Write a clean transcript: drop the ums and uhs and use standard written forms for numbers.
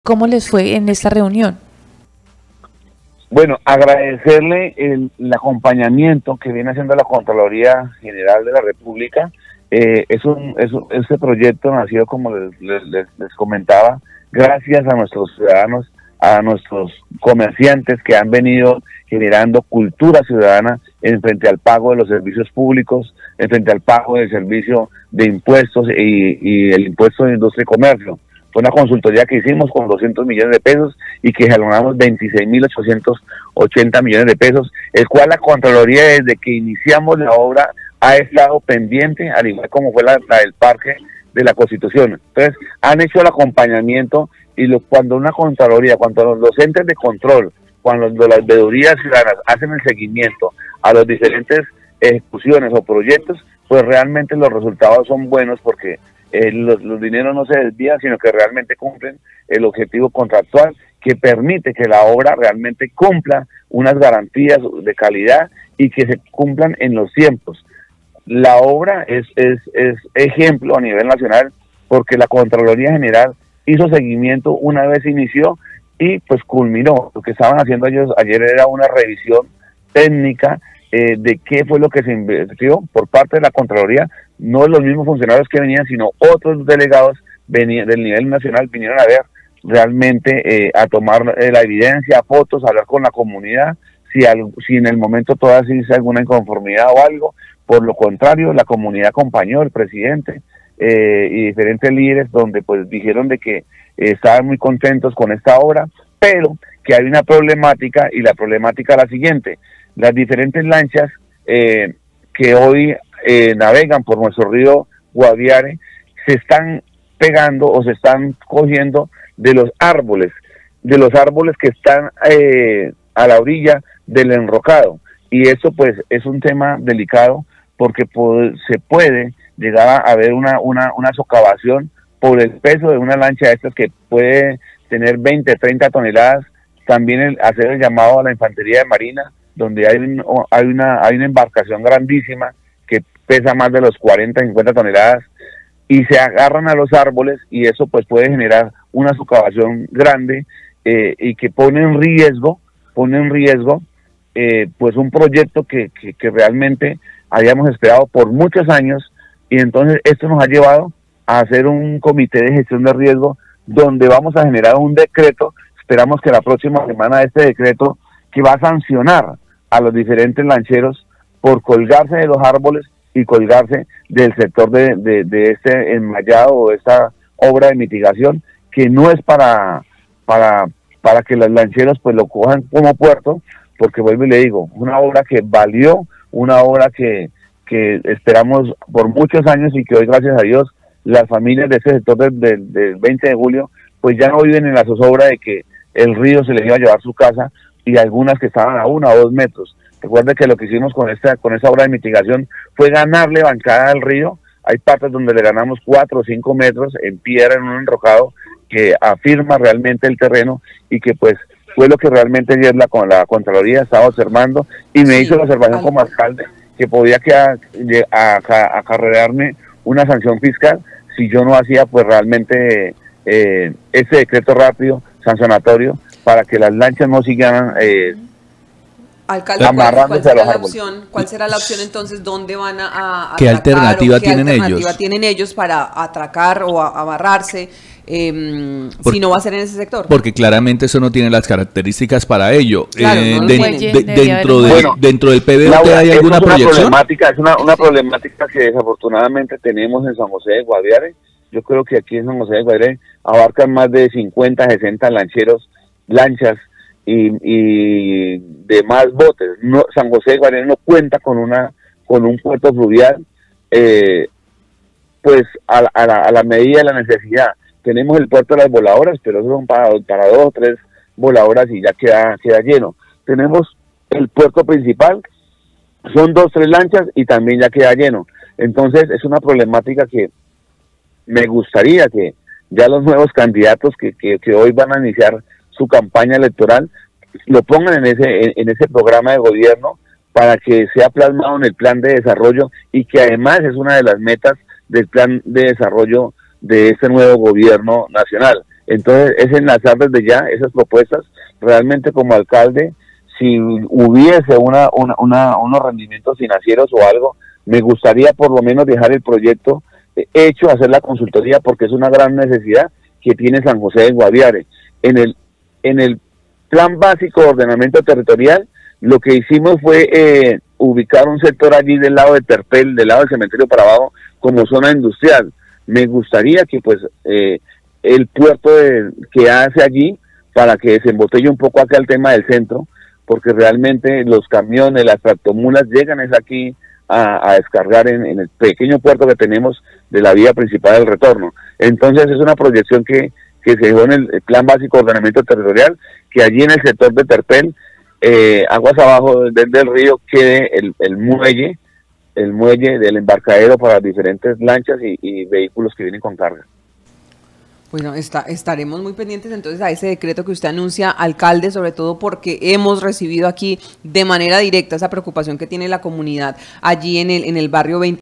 ¿Cómo les fue en esta reunión? Bueno, agradecerle el acompañamiento que viene haciendo la Contraloría General de la República. Este proyecto nació, como les comentaba, gracias a nuestros ciudadanos, a nuestros comerciantes que han venido generando cultura ciudadana en frente al pago de los servicios públicos, en frente al pago del servicio de impuestos y el impuesto de industria y comercio. Fue una consultoría que hicimos con 200 millones de pesos y que jalonamos 26.880 millones de pesos, el cual la Contraloría, desde que iniciamos la obra, ha estado pendiente, al igual como fue la del Parque de la Constitución. Entonces, han hecho el acompañamiento y cuando una Contraloría, cuando los entes de control, cuando las veedurías ciudadanas hacen el seguimiento a las diferentes ejecuciones o proyectos, pues realmente los resultados son buenos porque los dineros no se desvían, sino que realmente cumplen el objetivo contractual que permite que la obra realmente cumpla unas garantías de calidad y que se cumplan en los tiempos. La obra es ejemplo a nivel nacional porque la Contraloría General hizo seguimiento una vez inició y pues culminó. Lo que estaban haciendo ellos ayer era una revisión técnica de qué fue lo que se invirtió por parte de la Contraloría. No los mismos funcionarios que venían, sino otros delegados del nivel nacional vinieron a ver realmente, a tomar la evidencia, fotos, a hablar con la comunidad, si en el momento todavía existe alguna inconformidad o algo. Por lo contrario, la comunidad acompañó, el presidente y diferentes líderes, donde pues dijeron de que estaban muy contentos con esta obra, pero que hay una problemática, y la problemática es la siguiente: las diferentes lanchas que hoy navegan por nuestro río Guaviare se están pegando o se están cogiendo de los árboles que están a la orilla del enrocado, y eso pues es un tema delicado porque se puede llegar a haber una socavación por el peso de una lancha de estas que puede tener 20, 30 toneladas. También hacer el llamado a la Infantería de Marina, donde hay una embarcación grandísima que pesa más de los 40, 50 toneladas, y se agarran a los árboles, y eso pues puede generar una socavación grande y que pone en riesgo pues un proyecto que realmente habíamos esperado por muchos años. Y entonces esto nos ha llevado a hacer un comité de gestión de riesgo donde vamos a generar un decreto. Esperamos que la próxima semana este decreto, que va a sancionar a los diferentes lancheros por colgarse de los árboles y colgarse del sector de este enmayado o esta obra de mitigación, que no es para que los lancheros pues lo cojan como puerto, porque vuelvo y le digo, una obra que valió, una obra que esperamos por muchos años, y que hoy, gracias a Dios, las familias de ese sector del 20 de julio pues ya no viven en la zozobra de que el río se les iba a llevar su casa, y algunas que estaban a 1 o 2 metros. Recuerde que lo que hicimos con esa obra de mitigación fue ganarle bancada al río. Hay partes donde le ganamos 4 o 5 metros en piedra, en un enrocado que afirma realmente el terreno, y que pues fue lo que realmente ayer la Contraloría estaba observando, y me hizo la observación como alcalde que podía acarrearme una sanción fiscal si yo no hacía pues realmente ese decreto rápido sancionatorio para que las lanchas no sigan Alcalde, amarrándose a los árboles. ¿Cuál será la opción entonces? ¿Dónde van a ¿Qué atracar, alternativa qué tienen alternativa ellos? tienen ellos para atracar o amarrarse si no va a ser en ese sector? Porque claramente eso no tiene las características para ello. Claro, no dentro del PBOT hay alguna proyección. Es una problemática que desafortunadamente tenemos en San José de Guaviare. Yo creo que aquí en San José de Guaviare abarcan más de 50, 60 lanchas y demás botes. San José de Guaviare no cuenta con un puerto fluvial pues a la medida de la necesidad. Tenemos el puerto de las voladoras, pero eso son para 2 o 3 voladoras y ya queda lleno. Tenemos el puerto principal, son 2 o 3 lanchas y también ya queda lleno. Entonces es una problemática que me gustaría que ya los nuevos candidatos que hoy van a iniciar su campaña electoral lo pongan en ese programa de gobierno, para que sea plasmado en el plan de desarrollo, y que además es una de las metas del plan de desarrollo de este nuevo gobierno nacional, Entonces es enlazar desde ya esas propuestas. Realmente como alcalde, si hubiese unos rendimientos financieros o algo, me gustaría por lo menos dejar el proyecto hecho, hacer la consultoría, porque es una gran necesidad que tiene San José de Guaviare. En el plan básico de ordenamiento territorial, lo que hicimos fue ubicar un sector allí del lado de Terpel, del lado del cementerio para abajo, como zona industrial. Me gustaría que pues el puerto que hace allí, para que desembotelle un poco acá el tema del centro, porque realmente los camiones, las tractomulas llegan es aquí a descargar en el pequeño puerto que tenemos de la vía principal del retorno. Entonces es una proyección que se dejó en el plan básico de ordenamiento territorial, que allí en el sector de Terpel, aguas abajo del río, quede el muelle del embarcadero para las diferentes lanchas y vehículos que vienen con carga. Bueno, estaremos muy pendientes entonces a ese decreto que usted anuncia, alcalde, sobre todo porque hemos recibido aquí de manera directa esa preocupación que tiene la comunidad allí en el barrio 20.